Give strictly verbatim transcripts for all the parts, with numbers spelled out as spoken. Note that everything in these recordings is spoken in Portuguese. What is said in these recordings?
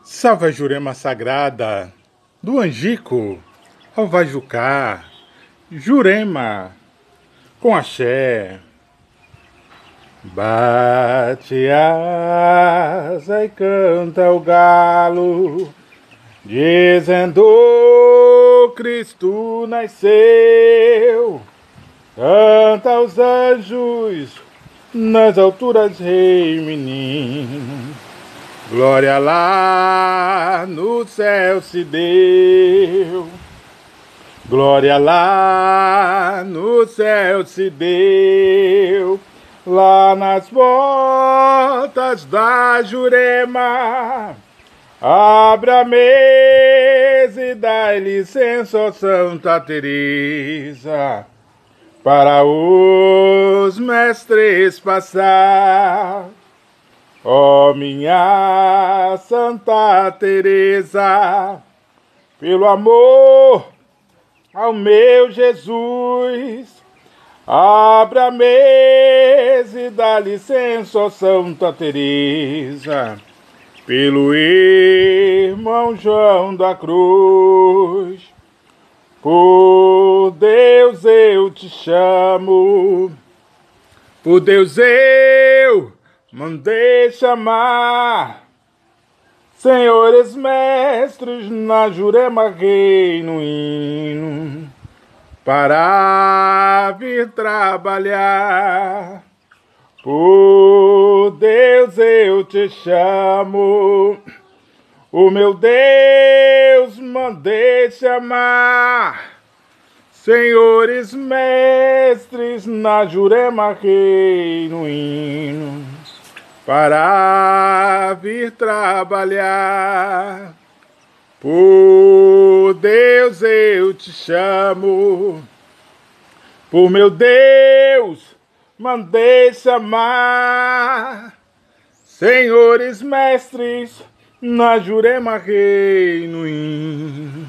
Salve a Jurema Sagrada, do Angico ao Vajucá, Jurema, com axé. Bate asa e canta o galo, dizendo Cristo nasceu. Canta aos anjos, nas alturas rei menino. Glória lá no céu se deu, glória lá no céu se deu, lá nas portas da Jurema. Abra a mesa e dai licença, ó Santa Teresa, para os mestres passar. Ó oh, minha Santa Teresa, pelo amor ao meu Jesus, abra a mesa e dá licença, ó Santa Teresa, pelo irmão João da Cruz. Por Deus eu te chamo, por Deus eu mandei chamar, senhores mestres na Jurema rei no hino, para vir trabalhar. Por Deus eu te chamo, o meu Deus mandei chamar, senhores mestres na Jurema rei no hino, para vir trabalhar. Por Deus eu te chamo, por meu Deus mandei chamar, senhores mestres na Jurema rei no hino,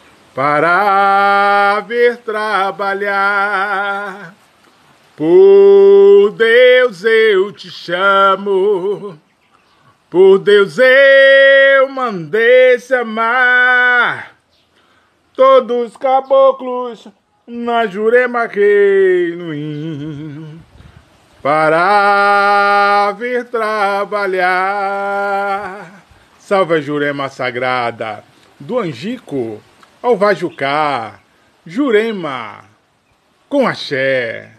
para vir trabalhar. Por Deus eu te chamo, por Deus eu mandei chamar, todos os caboclos na Jurema rei no hino, para vir trabalhar. Salve a Jurema Sagrada, do Angico ao Vajucá, Jurema, com axé.